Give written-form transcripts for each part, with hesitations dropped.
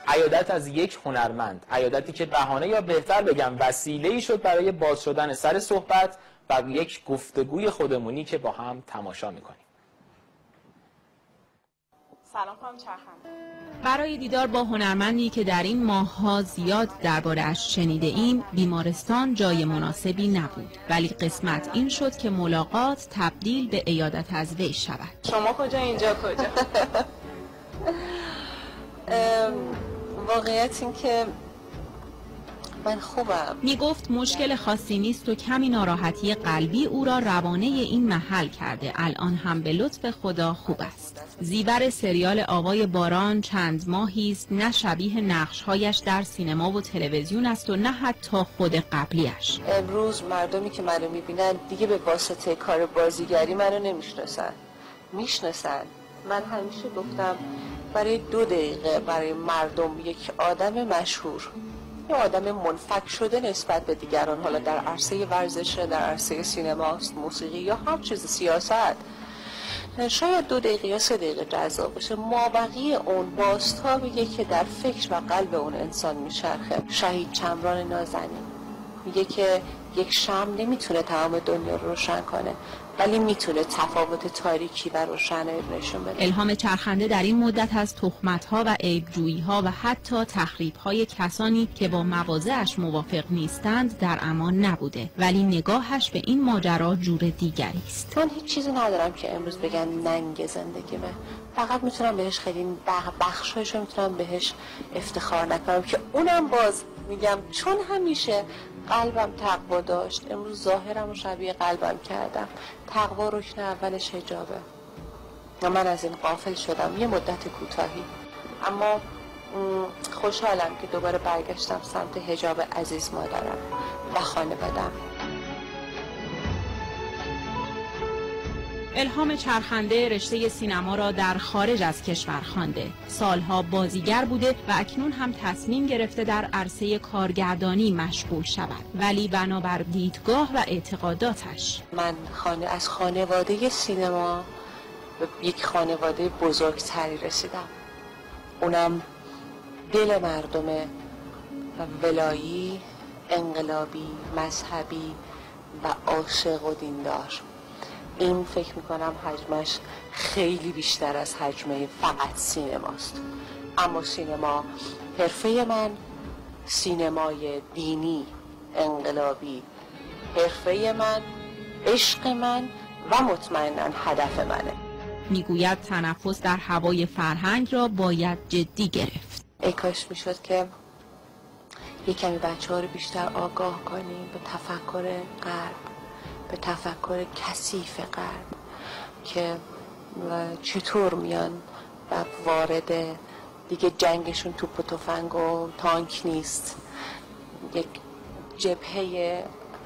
عیادت از یک هنرمند، عیادتی که بهانه یا بهتر بگم وسیله‌ای شد برای باز شدن سر صحبت و یک گفتگوی خودمونی که با هم تماشا می‌کنیم. سلام خانم چرخنده. برای دیدار با هنرمندی که در این ماه‌ها زیاد درباره‌اش شنیده ایم، بیمارستان جای مناسبی نبود، ولی قسمت این شد که ملاقات تبدیل به عیادت از وی شود. شما کجا اینجا کجا؟ واقعیت این که من خوبم. می گفت مشکل خاصی نیست و کمی ناراحتی قلبی او را روانه این محل کرده. الان هم به لطف خدا خوب است. زیور سریال آوای باران چند ماهی است نه شبیه نقش‌هایش در سینما و تلویزیون است و نه حتی خود قبلیش. امروز مردمی که منو میبینن دیگه به واسطه کار بازیگری منو نمیشناسن. میشناسن. من همیشه گفتم برای 2 دقیقه برای مردم یک آدم مشهور، یه آدم منفک شده نسبت به دیگران، حالا در عرصه ورزش، در عرصه سینماست، موسیقی یا هر چیز، سیاست، شاید 2 دقیقه یا 3 دقیقه جذاب باشه. مابقی اون بازتابیه که در فکر و قلب اون انسان میچرخه. شهید چمران نازنین میگه که یک شمع نمیتونه تمام دنیا رو روشن کنه، ولی میتونه تفاوت تاریکی و روشنایی نشون بده. الهام چرخنده در این مدت از تهمت‌ها و عیب‌جویی‌ها و حتی تخریب‌های کسانی که با مواضعش موافق نیستند در امان نبوده، ولی نگاهش به این ماجرا جور دیگری است. من هیچ چیزی ندارم که امروز بگن ننگ زندگیمه. فقط میتونم بهش خیلی بخشایشو میتونم بهش افتخار نکنم که اونم باز میگم چون همیشه قلبم تقوا داشت، امروز ظاهرم رو شبیه قلبم کردم. تقوا رکن اولش حجابه و من از این غافل شدم یه مدت کوتاهی، اما خوشحالم که دوباره برگشتم سمت حجاب عزیز مادرم و خانواده‌ام. الهام چرخنده رشته سینما را در خارج از کشور خوانده. سالها بازیگر بوده و اکنون هم تصمیم گرفته در عرصه کارگردانی مشغول شود، ولی بنابر دیدگاه و اعتقاداتش. من از خانواده سینما به یک خانواده بزرگتری رسیدم، اونم دل مردمه و ولایی، انقلابی، مذهبی و عاشق و دیندار. این فکر میکنم حجمش خیلی بیشتر از حجمه فقط سینماست، اما سینما حرفه من، سینمای دینی انقلابی حرفه من، عشق من و مطمئناً هدف منه. میگوید تنفس در هوای فرهنگ را باید جدی گرفت. ای کاش میشد که یک کمی بچه‌ها رو بیشتر آگاه کنیم به تفکر غرب، به تفکر کثیف غرب که چطور میان و وارد دیگه جنگشون توپ و تفنگ و تانک نیست، یک جبهه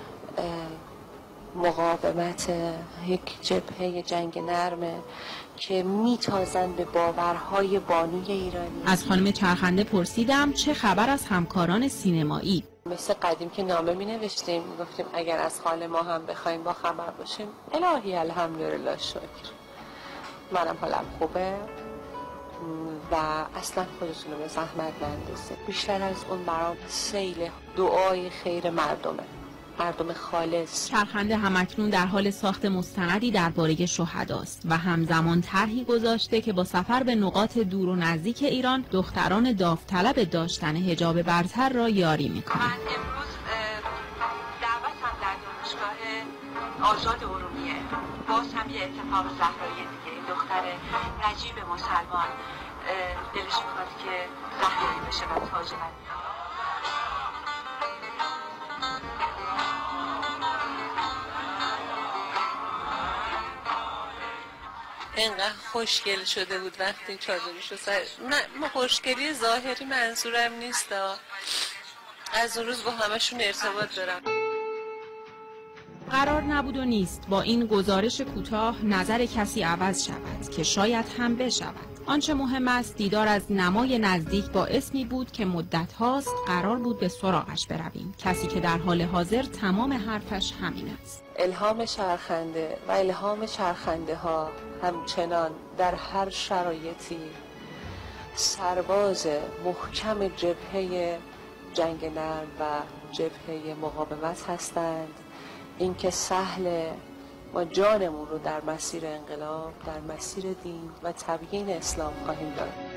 مقاومت، یک جبهه جنگ نرمه که میتازن به باورهای بانوی ایرانی. از خانم چرخنده پرسیدم چه خبر از همکاران سینمایی؟ مثل قدیم که نامه می نوشتیم، می گفتیم اگر از حال ما هم بخوایم با خبر باشیم. الهی الحمدلله شکر منم حالم خوبه و اصلا خودتون رو به زحمت نندازید. بیشتر از اون برام سیل دعای خیر مردم خالص. چرخنده همکنون در حال ساخت مستندی درباره شهداست و همزمان طرحی گذاشته که با سفر به نقاط دور و نزدیک ایران دختران داوطلب داشتن حجاب برتر را یاری می‌کند. من امروز دعوتم در دانشگاه آزاد ارومیه، باز هم یه اتفاق زهرایی دیگه. این دختر نجیب مسلمان دلش می‌خواد که زهرایی بشه و تاج اینقدر خوشگل شده بود وقتی چادرشو سر من خوشگلی ظاهری منظورم نیست، از اون روز با همشون ارتباط دارم. قرار نبود و نیست با این گزارش کوتاه نظر کسی عوض شود که شاید هم بشود. آنچه مهم است دیدار از نمای نزدیک با اسمی بود که مدت هاست قرار بود به سراغش برویم، کسی که در حال حاضر تمام حرفش همین است. الهام چرخنده و الهام چرخنده ها همچنان در هر شرایطی سرباز محکم جبهه جنگ نرم و جبهه مقاومت هستند. اینکه سهل ما جانمون رو در مسیر انقلاب، در مسیر دین و تبیین اسلام خواهیم داد.